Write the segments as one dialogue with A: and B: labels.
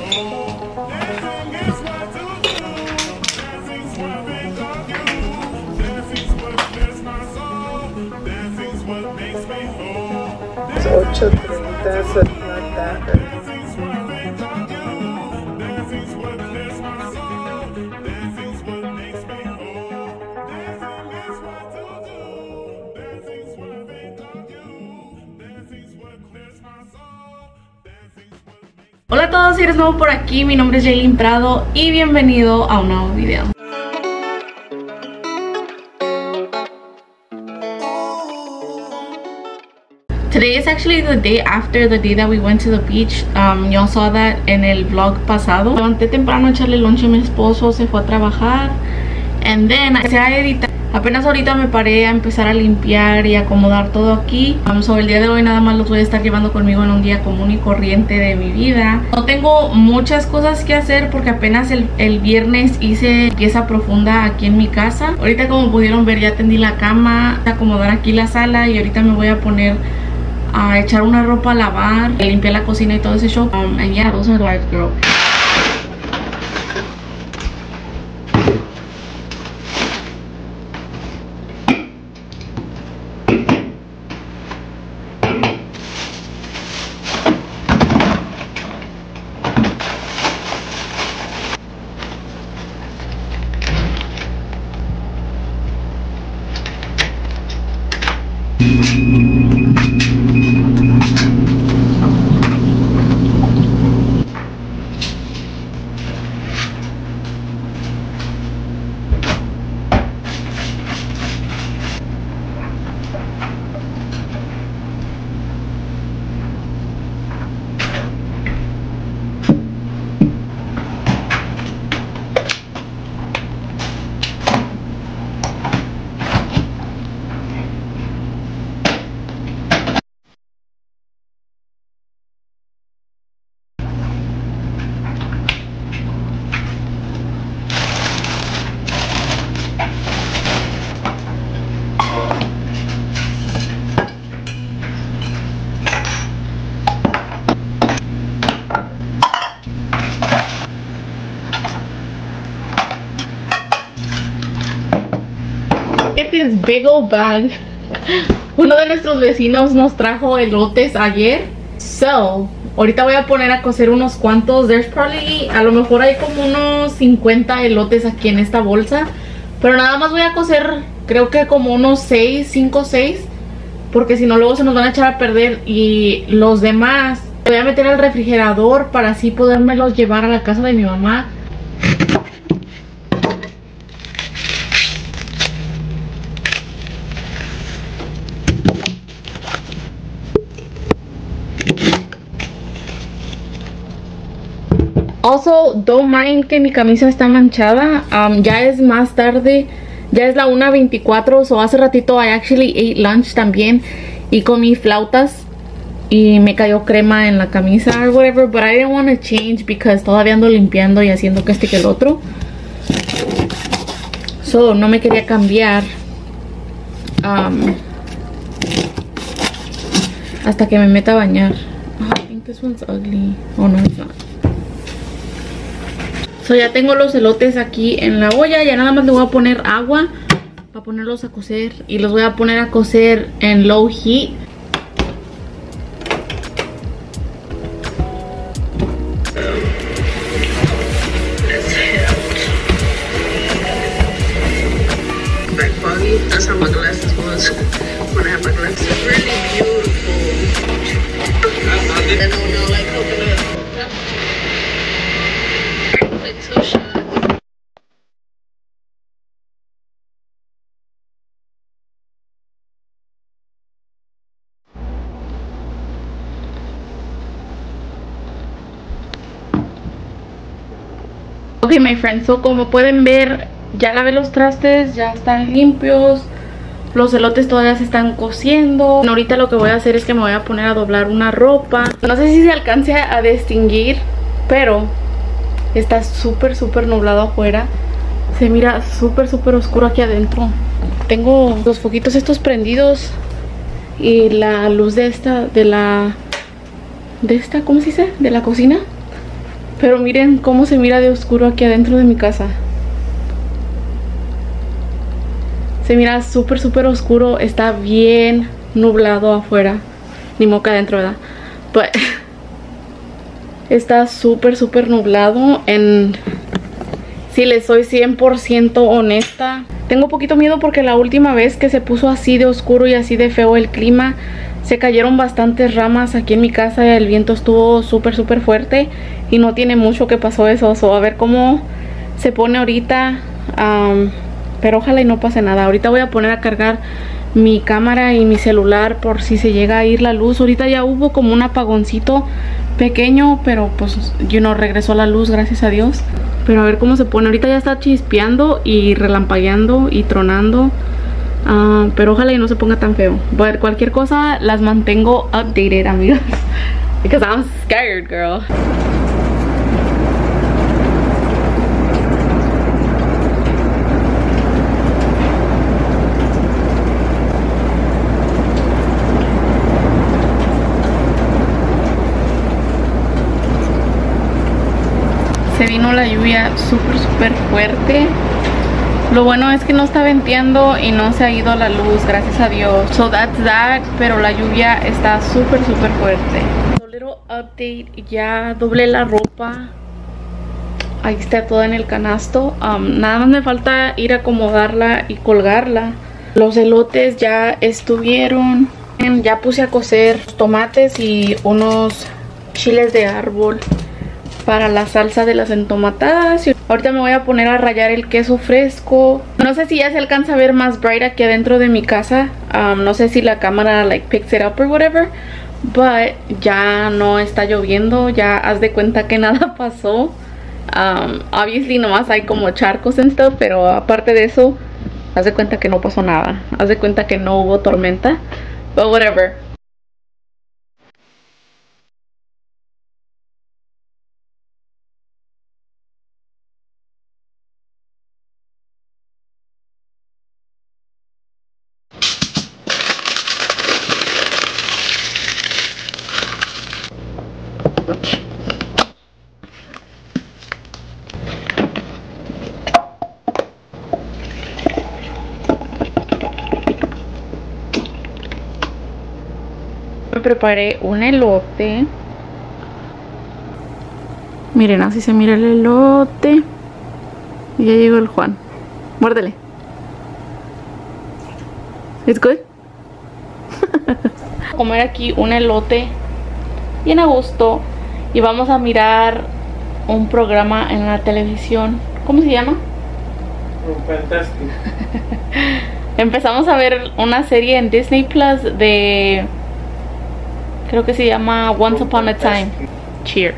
A: It's 8:30, so it's not that early.
B: Hola a todos, si eres nuevo por aquí, mi nombre es Jaylin Prado y bienvenido a un nuevo video. Today is actually the day after the day that we went to the beach. Y'all saw that en el vlog pasado. Levanté temprano a echarle lunch a mi esposo, se fue a trabajar. And then, empecé a editar. Apenas ahorita me paré a empezar a limpiar y acomodar todo aquí. Sobre el día de hoy nada más los voy a estar llevando conmigo en un día común y corriente de mi vida. No tengo muchas cosas que hacer porque apenas el viernes hice limpieza profunda aquí en mi casa. Ahorita, como pudieron ver, ya tendí la cama, a acomodar aquí la sala y ahorita me voy a poner a echar una ropa a lavar, limpiar la cocina y todo ese show. And yeah, those are life, girl. This big old bag. Uno de nuestros vecinos nos trajo elotes ayer. So, ahorita voy a poner a cocer unos cuantos. There's probably, a lo mejor hay como unos 50 elotes aquí en esta bolsa. Pero nada más voy a cocer, creo que como unos 5 o 6. Porque si no luego se nos van a echar a perder. Y los demás voy a meter al refrigerador para así podérmelos llevar a la casa de mi mamá. Also, don't mind que mi camisa está manchada. Ya es más tarde. Ya es la 1:24. So hace ratito I actually ate lunch también. Y comí flautas. Y me cayó crema en la camisa or whatever. But I didn't want to change because todavía ando limpiando y haciendo que que el otro. So no me quería cambiar. Hasta que me meta a bañar. Oh, I think this one's ugly. Oh no, it's not. So ya tengo los elotes aquí en la olla. Ya nada más le voy a poner agua para ponerlos a cocer. Y los voy a poner a cocer en low heat.
A: That's how my glasses was when I had my glasses. Really beautiful. I don't know, like coconut. Like so shy.
B: Ok, my friends, so como pueden ver, ya lavé los trastes, ya están limpios. Los elotes todavía se están cociendo. Ahorita lo que voy a hacer es que me voy a poner a doblar una ropa. No sé si se alcance a distinguir, pero está súper nublado afuera. Se mira súper oscuro aquí adentro. Tengo los foquitos estos prendidos y la luz de esta, ¿cómo se dice? De la cocina. Pero miren cómo se mira de oscuro aquí adentro de mi casa. Se mira súper oscuro. Está bien nublado afuera. Ni moca adentro, ¿verdad? Pero está súper nublado. Si les soy 100% honesta, tengo poquito miedo porque la última vez que se puso así de oscuro y así de feo el clima, se cayeron bastantes ramas aquí en mi casa y el viento estuvo súper fuerte y no tiene mucho que pasó eso. So, a ver cómo se pone ahorita, pero ojalá y no pase nada. Ahorita voy a poner a cargar mi cámara y mi celular por si se llega a ir la luz. Ahorita ya hubo como un apagoncito pequeño, pero pues regresó la luz, gracias a Dios. Pero a ver cómo se pone. Ahorita ya está chispeando y relampagueando y tronando. Pero ojalá y no se ponga tan feo. Pero cualquier cosa las mantengo updated, amigas. Because I'm scared, girl. Se vino la lluvia súper fuerte. Lo bueno es que no está venteando y no se ha ido la luz, gracias a Dios. So that's that, pero la lluvia está súper fuerte. Un little update, ya doblé la ropa. Ahí está toda en el canasto. Nada más me falta ir a acomodarla y colgarla. Los elotes ya estuvieron. Ya puse a cocer tomates y unos chiles de árbol para la salsa de las entomatadas. Ahorita me voy a poner a rallar el queso fresco. No sé si ya se alcanza a ver más bright aquí adentro de mi casa. No sé si la cámara picks it up or whatever, but ya no está lloviendo. Ya haz de cuenta que nada pasó. Obviously nomás hay como charcos en esto, pero aparte de eso, haz de cuenta que no pasó nada. Haz de cuenta que no hubo tormenta, but whatever. Me preparé un elote. Miren, así se mira el elote. Y ya llegó el Juan. Muérdele. It's good. Comer aquí un elote bien a gusto. Y vamos a mirar un programa en la televisión. ¿Cómo se llama?
A: Fantástico.
B: Empezamos a ver una serie en Disney Plus de... creo que se llama Once Upon a Time. Cheers.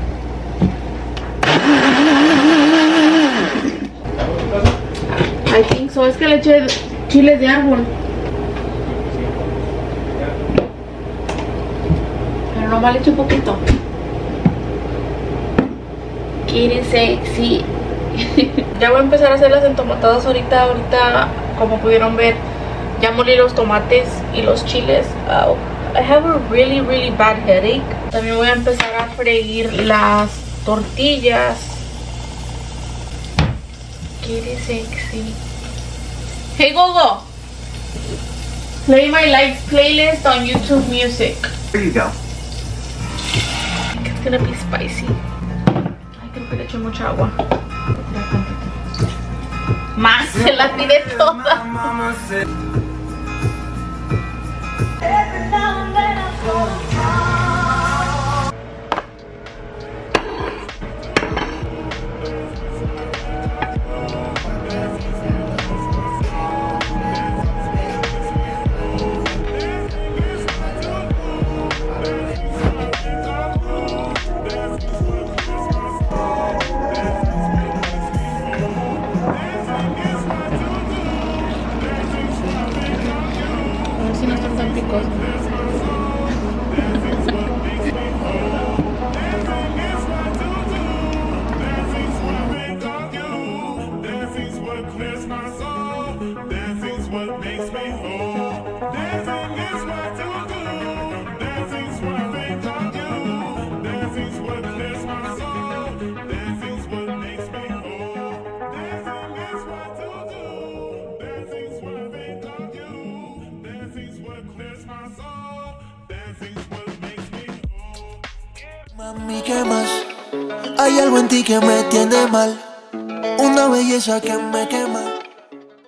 B: I think so. Es que le eché chiles de árbol. Pero nomás le eché un poquito. Quiere sexy. Ya voy a empezar a hacer las entomatadas ahorita. Como pudieron ver, ya molí los tomates y los chiles. I have a really bad headache. También voy a empezar a freír las tortillas. Quiere sexy. Hey Gogo, play my likes playlist on YouTube Music.
C: There you go.
B: I think it's gonna be spicy. Ay, creo que le eché mucha agua. Más, se la tiré toda.
C: Mami, ¿qué más? Hay algo en ti que me tiene mal, una belleza que me quema.